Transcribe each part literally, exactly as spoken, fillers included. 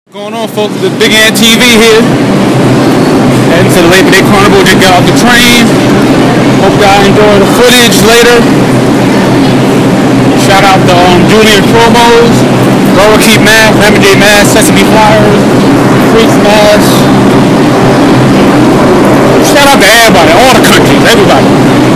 Going on, folks? The Big Ant T V here. Heading to the Labor Day Carnival. Just got off the train. Hope y'all enjoy the footage later. Shout out to um, Julian Promos, Laura Keep Math, Lemon J Math, Sesame Flyers, Freaks Math. Shout out to everybody, all the countries, everybody.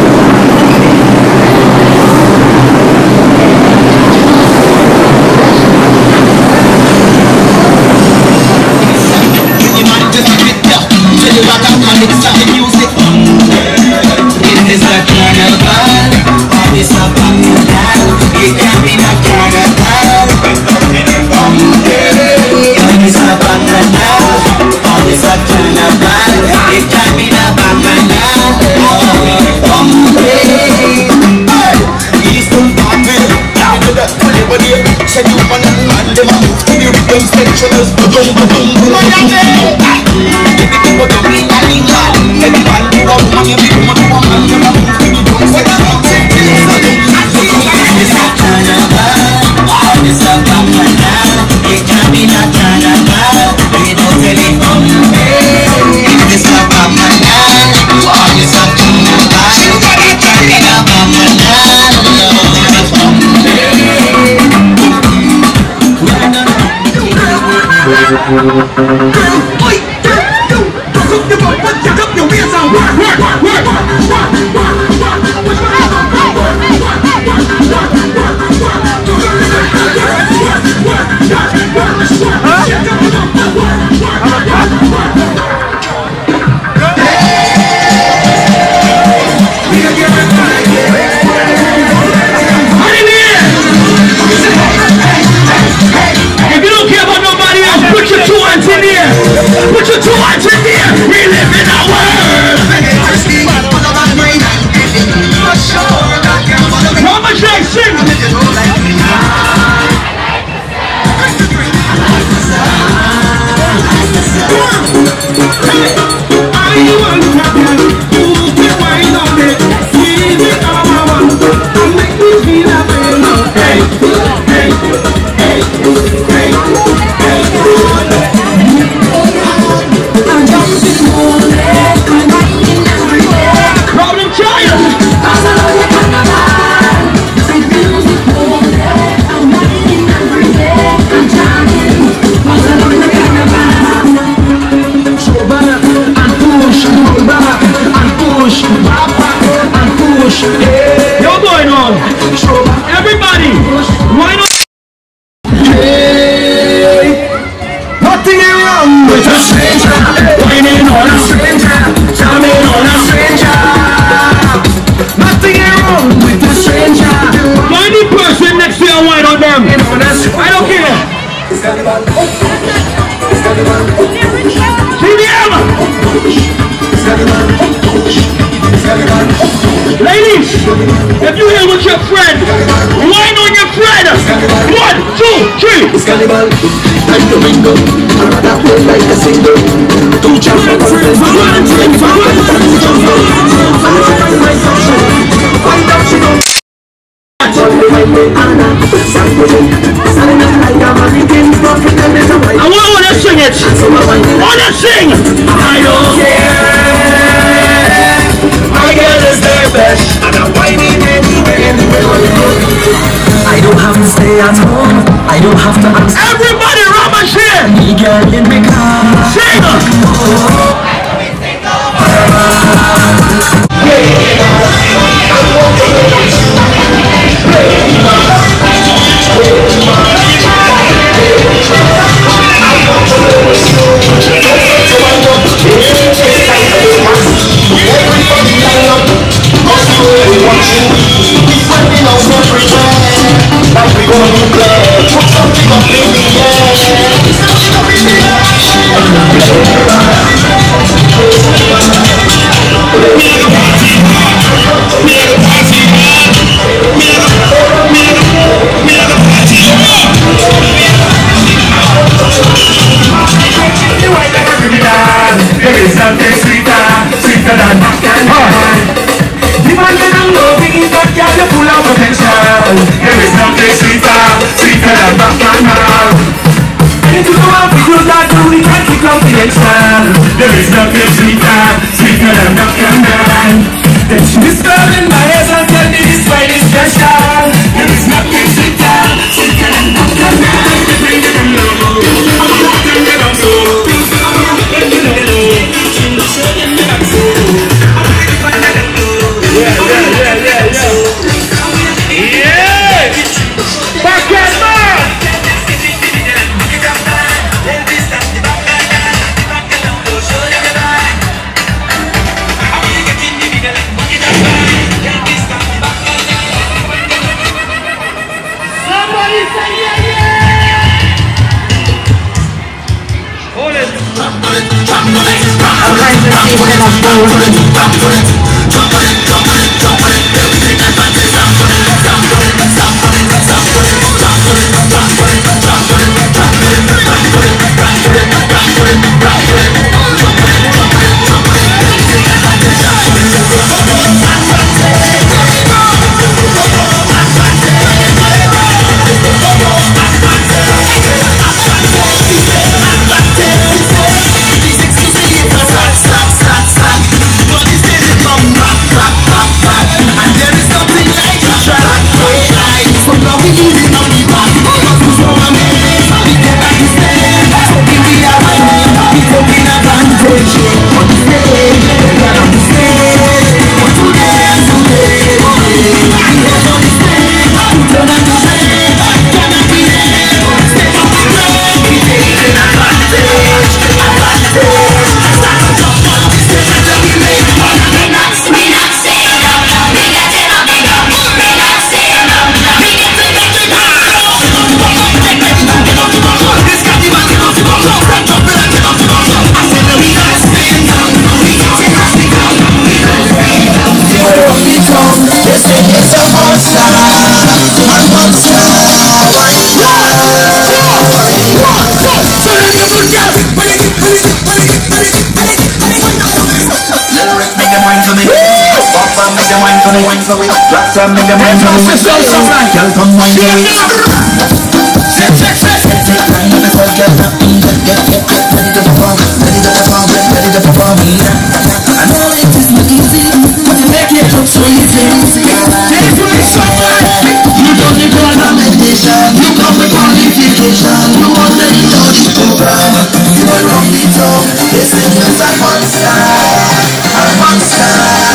Ladies, if you here with your friend, wine on your friend. One, two, three. It's Cannibal, I'm Domingo. I'm not playing like a single. Two champions, one drink, one I want to sing it. I want to sing. I don't care. My girl is the best, and I'm whining anywhere, anywhere we go. I don't have to stay at home. I don't have to ask. Everybody, Rama share. Me girl in my car. Sing it. There is nothing sweeter, sweeter than bacchanal. Into the world, There is nothing sweeter, sweeter than milk and wine. Then she whispered in my ears and tell me this wine is special. There is nothing sweeter, sweeter than milk and wine. Yeah, yeah, yeah, yeah, yeah. Yeah! Parkway man! Somebody say yeah, yeah! Hold it. I'm trying to see what I'm doing. Black time, make them wine for me. Girl, come wine for me. Sit, sit, sit, sit, sit. Get, get, get, get, get ready to perform, ready to perform, ready to perform. I know it isn't easy, but you make it look so easy. Take me somewhere. You don't need recommendation. You come with qualification. You want the English program. You will run the talk. This is just a monster, a monster.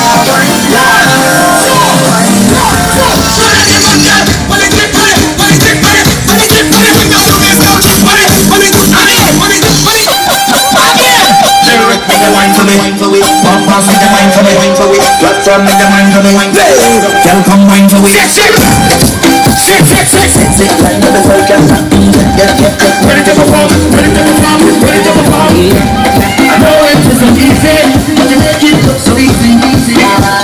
Wine for me, pop pass with the wine for me, wine for me. Black time make the wine for me, wine for me. Girl come wine for me. Sit, sit, sit, sit, sit, sit, sit. Like never felt girl. Get, get, get, ready to perform, ready to perform, ready to perform. I know it isn't easy, but you make it look so easy, easy.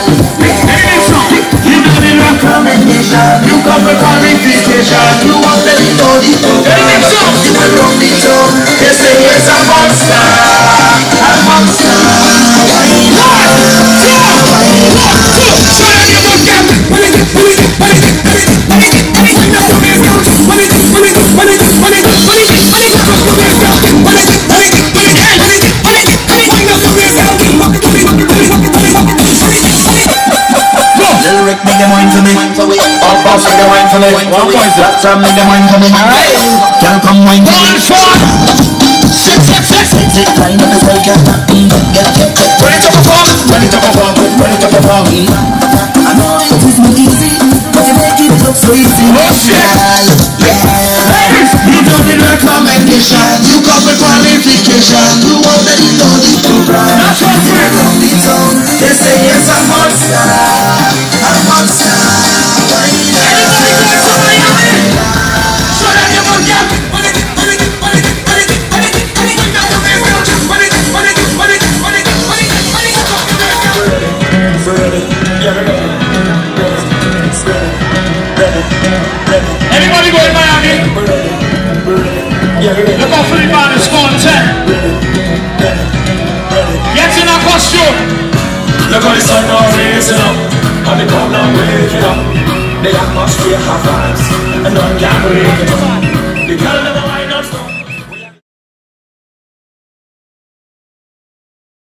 You know the recommendation, you come with qualification. You want the authority, you will run the show. They say it's a monster, a monster. Make them wine for me, all boss make them wine for me. Black time make them wine for me. Girl come wine for me. Sit, sit, sit, sit, sit. Line up the circle. Get, get, get, ready to perform, ready to perform, ready to perform. I know it isn't easy, but you make it look so easy. Oh shit! Ladies, you don't need recommendation. You come with qualification. You already know the program. That's what we're on the tongue. They say it's a monster. A monster. Everybody go to Miami. So that you will get money, money, money, money, money, money. Everybody go to Miami. Look out for the man in score ten. Get in a costume. Look how the sun now raising up, and the crowd now waking up. The atmosphere have vibes, and none can break it up.